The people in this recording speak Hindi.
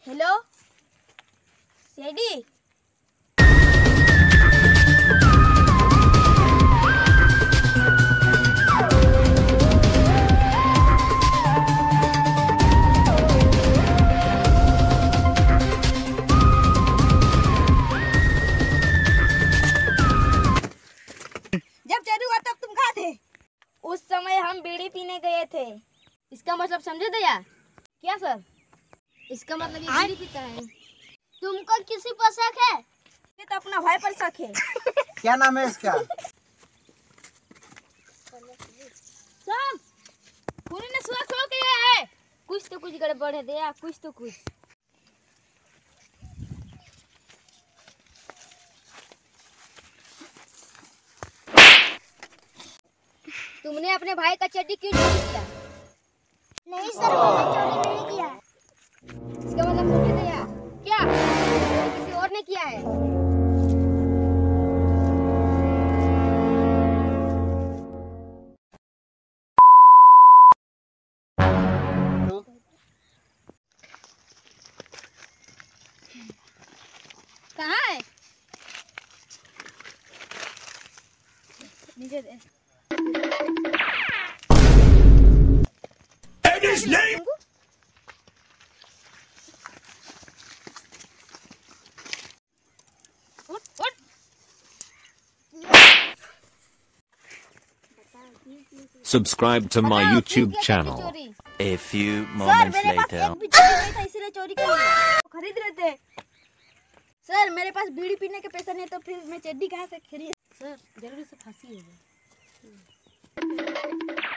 Hello CID. जब चोरी हुआ तब तुम कहाँ थे? उस समय हम बीड़ी पीने गए थे। इसका मतलब समझे दया? क्या सर? इसका मतलब ये बीड़ी पीता है। तुमको किसी पर शक है? ये तो अपना भाई पर शक है। क्या नाम है इसका? सब खूनी ने सुआ खो किया है। कुछ तो कुछ गड़बड़ है दया, कुछ तो कुछ। तुमने अपने भाई का चड्डी क्यों चोरी किया? नहीं सर, मैंने चोरी नहीं किया। इसका मतलब समझे दया? क्या किसी और ने किया है? कहाँ है? नीचे दे। उठ उठ। Subscribe to my बताओ, YouTube किस channel. चोरी? A few सर moments मेरे पास later. एक भी चोरी नहीं था, इसलिए चोरी कर लिया। खरीद रहे थे। सर मेरे पास बीड़ी पीने के पैसा नहीं तो फिर मैं चड्डी कहाँ से खरीद? सर जल्दी से फांसी हो गई।